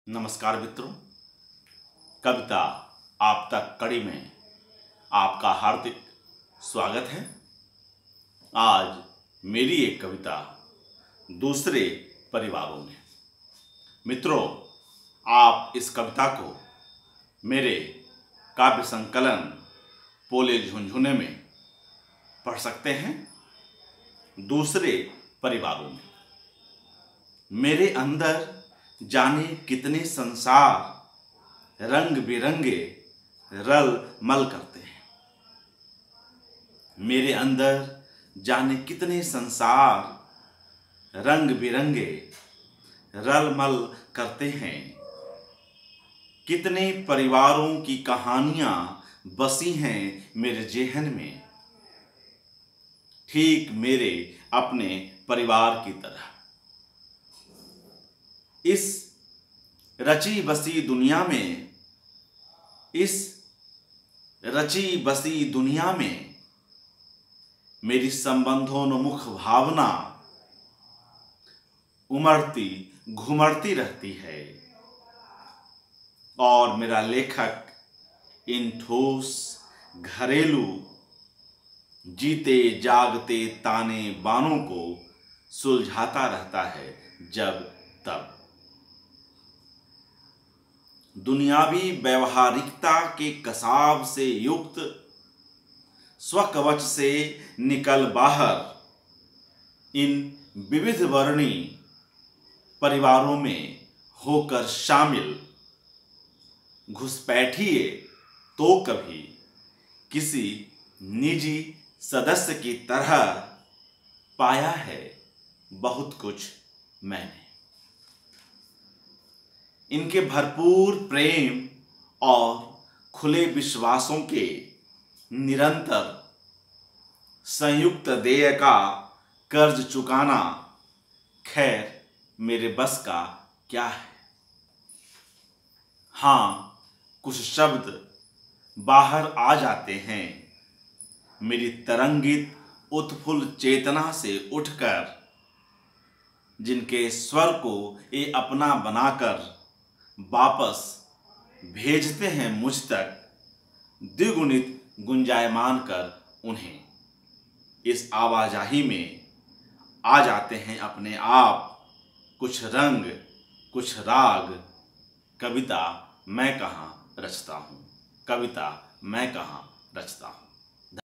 नमस्कार मित्रों, कविता आप तक कड़ी में आपका हार्दिक स्वागत है। आज मेरी एक कविता दूसरे परिवारों में। मित्रों, आप इस कविता को मेरे काव्य संकलन पोले झुनझुने में पढ़ सकते हैं। दूसरे परिवारों में मेरे अंदर जाने कितने संसार रंग बिरंगे रल मल करते हैं। मेरे अंदर जाने कितने संसार रंग बिरंगे रल मल करते हैं। कितने परिवारों की कहानियां बसी हैं मेरे जेहन में, ठीक मेरे अपने परिवार की तरह। इस रची बसी दुनिया में, इस रची बसी दुनिया में मेरी संबंधोन्मुख भावना उमड़ती घुमड़ती रहती है। और मेरा लेखक इन ठोस घरेलू जीते जागते ताने बानों को सुलझाता रहता है जब तब। दुनियावी व्यवहारिकता के कसाब से युक्त स्वकवच से निकल बाहर इन विविध वर्णी परिवारों में होकर शामिल घुसपैठिए तो कभी किसी निजी सदस्य की तरह पाया है बहुत कुछ मैंने। इनके भरपूर प्रेम और खुले विश्वासों के निरंतर संयुक्त देय का कर्ज चुकाना खैर मेरे बस का क्या है। हाँ, कुछ शब्द बाहर आ जाते हैं मेरी तरंगित उत्फुल्ल चेतना से उठकर, जिनके स्वर को ये अपना बनाकर वापस भेजते हैं मुझ तक, द्विगुणित गुंजायमान कर उन्हें। इस आवाजाही में आ जाते हैं अपने आप कुछ रंग कुछ राग। कविता मैं कहाँ रचता हूँ, कविता मैं कहाँ रचता हूँ।